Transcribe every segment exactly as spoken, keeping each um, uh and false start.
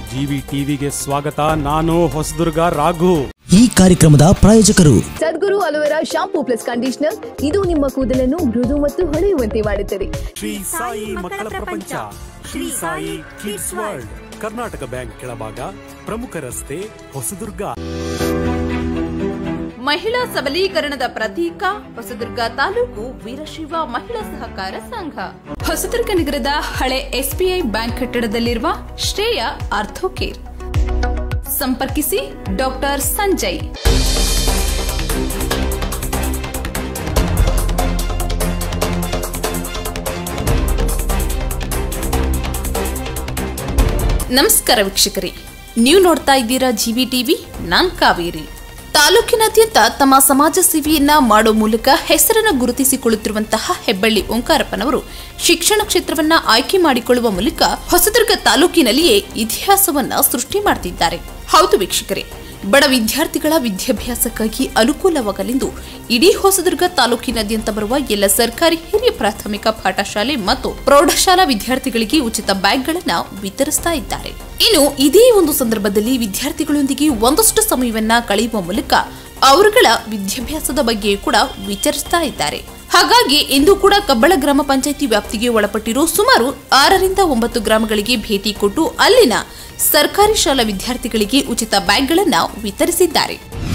GV ಟಿವಿಗೆ ಸ್ವಾಗತ. ನಾನು ಹೊಸದುರ್ಗ ರಾಘು. ಈ ಕಾರ್ಯಕ್ರಮದ ಪ್ರಾಯೋಜಕರು Sadguru aloe vera shampoo plus conditioner. ಇದು ನಿಮ್ಮ ಕೂದಲನ್ನು ಮೃದು ಮತ್ತು ಹೊಳೆಯುವಂತೆ ಮಾಡುತ್ತದೆ. ಶ್ರೀ ಸಾಯಿ ಮಕ್ಕಳ ಪ್ರಪಂಚ, Shri Sai kids world, Karnataka bank ಕೆಳಭಾಗ, ಪ್ರಮುಖ ರಸ್ತೆ, ಹೊಸದುರ್ಗ. ಮಹಿಳಾ ಸಬಲೀಕರಣದ ಪ್ರತೀಕ ಹೊಸದುರ್ಗ ತಾಲೂಕು ವೀರಶೈವ ಮಹಿಳಾ ಸಹಕಾರ ಸಂಘ. ಹೊಸದುರ್ಗ ನಗರದ ಹಳೆ ಎಸ್ಬಿಐ ಬ್ಯಾಂಕ್ ಕಟ್ಟಡದಲ್ಲಿರುವ ಶ್ರೇಯ ಆರ್ಥೋಕೇರ್. ಸಂಪರ್ಕಿಸಿ ಡಾಕ್ಟರ್ ಸಂಜಯ್. ನಮಸ್ಕಾರ ವೀಕ್ಷಕರೇ, ನೀವು ನೋಡ್ತಾ ಇದ್ದೀರಾ ಜಿವಿ ಟಿವಿ. ನಾನ್ ಕಾವೇರಿ. ತಾಲೂಕಿನಾದ್ಯಂತ ತಮ್ಮ ಸಮಾಜ ಸೇವೆಯನ್ನ ಮಾಡೋ ಮೂಲಕ ಹೆಸರನ್ನು ಗುರುತಿಸಿಕೊಳ್ಳುತ್ತಿರುವಂತಹ ಹೆಬ್ಬಳ್ಳಿ ಓಂಕಾರಪ್ಪನವರು ಶಿಕ್ಷಣ ಕ್ಷೇತ್ರವನ್ನ ಆಯ್ಕೆ ಮಾಡಿಕೊಳ್ಳುವ ಮೂಲಕ ಹೊಸದುರ್ಗ ತಾಲೂಕಿನಲ್ಲಿಯೇ ಇತಿಹಾಸವನ್ನ ಸೃಷ್ಟಿ ಮಾಡುತ್ತಿದ್ದಾರೆ. ಹೌದು ವೀಕ್ಷಕರೇ, ಬಡ ವಿದ್ಯಾರ್ಥಿಗಳ ವಿದ್ಯಾಭ್ಯಾಸಕ್ಕಾಗಿ ಅನುಕೂಲವಾಗಲೆಂದು ಇಡೀ ಹೊಸದುರ್ಗ ತಾಲೂಕಿನಾದ್ಯಂತ ಬರುವ ಎಲ್ಲ ಸರ್ಕಾರಿ ಹಿರಿಯ ಪ್ರಾಥಮಿಕ ಪಾಠಶಾಲೆ ಮತ್ತು ಪ್ರೌಢಶಾಲಾ ವಿದ್ಯಾರ್ಥಿಗಳಿಗೆ ಉಚಿತ ಬ್ಯಾಗ್ಗಳನ್ನು ವಿತರಿಸ್ತಾ ಇದ್ದಾರೆ. ಇನ್ನು ಇದೇ ಒಂದು ಸಂದರ್ಭದಲ್ಲಿ ವಿದ್ಯಾರ್ಥಿಗಳೊಂದಿಗೆ ಒಂದಷ್ಟು ಸಮಯವನ್ನ ಕಳೆಯುವ ಮೂಲಕ ಅವರುಗಳ ವಿದ್ಯಾಭ್ಯಾಸದ ಬಗ್ಗೆ ಕೂಡ ವಿಚಾರಿಸ್ತಾ ಇದ್ದಾರೆ. ಹಾಗಾಗಿ ಇಂದು ಕೂಡ ಕಬ್ಬಳ ಗ್ರಾಮ ಪಂಚಾಯಿತಿ ವ್ಯಾಪ್ತಿಗೆ ಒಳಪಟ್ಟಿರೋ ಸುಮಾರು ಆರರಿಂದ ಒಂಬತ್ತು ಗ್ರಾಮಗಳಿಗೆ ಭೇಟಿ ಕೊಟ್ಟು ಅಲ್ಲಿನ ಸರ್ಕಾರಿ ಶಾಲಾ ವಿದ್ಯಾರ್ಥಿಗಳಿಗೆ ಉಚಿತ ಬ್ಯಾಗ್ಗಳನ್ನು ವಿತರಿಸಿದ್ದಾರೆ.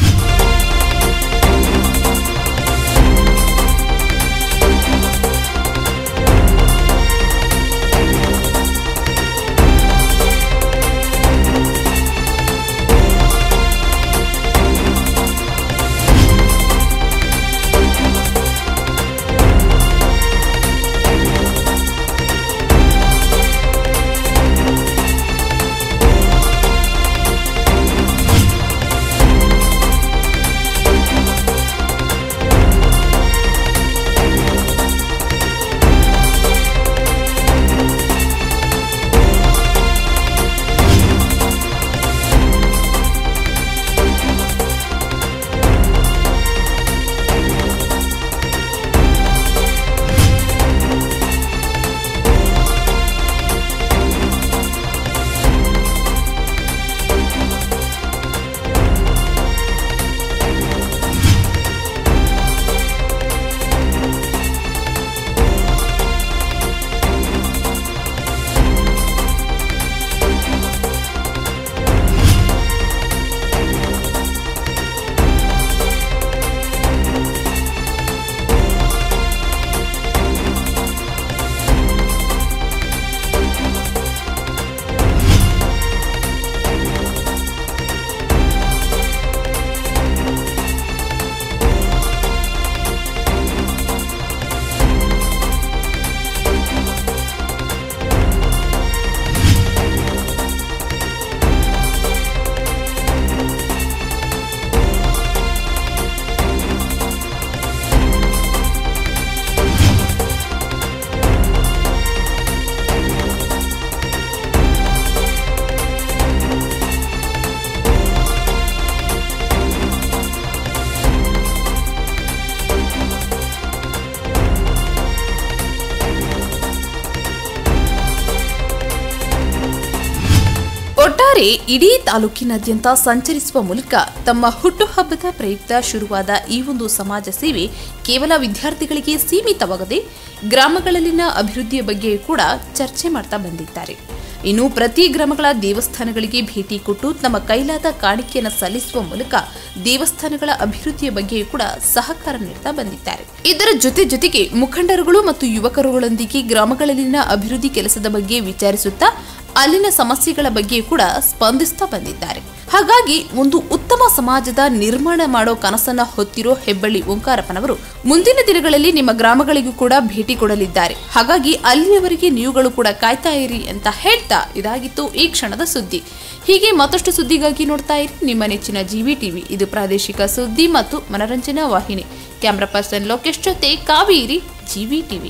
ಒಟ್ಟಾರೆ ಇಡೀ ತಾಲೂಕಿನಾದ್ಯಂತ ಸಂಚರಿಸುವ ಮೂಲಕ ತಮ್ಮ ಹುಟ್ಟುಹಬ್ಬದ ಪ್ರಯುಕ್ತ ಶುರುವಾದ ಈ ಒಂದು ಸಮಾಜ ಸೇವೆ ಕೇವಲ ವಿದ್ಯಾರ್ಥಿಗಳಿಗೆ ಸೀಮಿತವಾಗದೆ ಗ್ರಾಮಗಳಲ್ಲಿನ ಅಭಿವೃದ್ಧಿಯ ಬಗ್ಗೆ ಕೂಡ ಚರ್ಚೆ ಮಾಡ್ತಾ ಬಂದಿದ್ದಾರೆ. ಇನ್ನು ಪ್ರತಿ ಗ್ರಾಮಗಳ ದೇವಸ್ಥಾನಗಳಿಗೆ ಭೇಟಿ ಕೊಟ್ಟು ತಮ್ಮ ಕೈಲಾದ ಕಾಣಿಕೆಯನ್ನು ಸಲ್ಲಿಸುವ ಮೂಲಕ ದೇವಸ್ಥಾನಗಳ ಅಭಿವೃದ್ಧಿಯ ಬಗ್ಗೆ ಕೂಡ ಸಹಕಾರ ನೀಡುತ್ತಾ ಬಂದಿದ್ದಾರೆ. ಇದರ ಜೊತೆ ಜೊತೆಗೆ ಮುಖಂಡರುಗಳು ಮತ್ತು ಯುವಕರುಗಳೊಂದಿಗೆ ಗ್ರಾಮಗಳಲ್ಲಿನ ಅಭಿವೃದ್ಧಿ ಕೆಲಸದ ಬಗ್ಗೆ ವಿಚಾರಿಸುತ್ತಾ ಅಲ್ಲಿನ ಸಮಸ್ಯೆಗಳ ಬಗ್ಗೆ ಕೂಡ ಸ್ಪಂದಿಸ್ತಾ ಬಂದಿದ್ದಾರೆ. ಹಾಗಾಗಿ ಒಂದು ಉತ್ತಮ ಸಮಾಜದ ನಿರ್ಮಾಣ ಮಾಡೋ ಕನಸನ್ನ ಹೊತ್ತಿರೋ ಹೆಬ್ಬಳ್ಳಿ ಓಂಕಾರಪ್ಪನವರು ಮುಂದಿನ ದಿನಗಳಲ್ಲಿ ನಿಮ್ಮ ಗ್ರಾಮಗಳಿಗೂ ಕೂಡ ಭೇಟಿ ಕೊಡಲಿದ್ದಾರೆ. ಹಾಗಾಗಿ ಅಲ್ಲಿಯವರೆಗೆ ನೀವುಗಳು ಕೂಡ ಕಾಯ್ತಾ ಇರಿ ಅಂತ ಹೇಳ್ತಾ ಇದಾಗಿತ್ತು ಈ ಕ್ಷಣದ ಸುದ್ದಿ. ಹೀಗೆ ಮತ್ತಷ್ಟು ಸುದ್ದಿಗಾಗಿ ನೋಡ್ತಾ ಇರಿ ನಿಮ್ಮ ನೆಚ್ಚಿನ ಜಿವಿ ಟಿವಿ. ಇದು ಪ್ರಾದೇಶಿಕ ಸುದ್ದಿ ಮತ್ತು ಮನರಂಜನಾ ವಾಹಿನಿ. ಕ್ಯಾಮರಾ ಪರ್ಸನ್ ಲೋಕೇಶ್ ಜೊತೆ Kaveri, GV TV.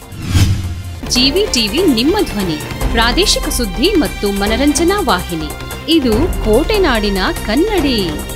GV TV ನಿಮ್ಮ ಧ್ವನಿ, ಪ್ರಾದೇಶಿಕ ಸುದ್ದಿ ಮತ್ತು ಮನರಂಜನಾ ವಾಹಿನಿ. ಇದು ಕೋಟೆನಾಡಿನ ಕನ್ನಡಿ.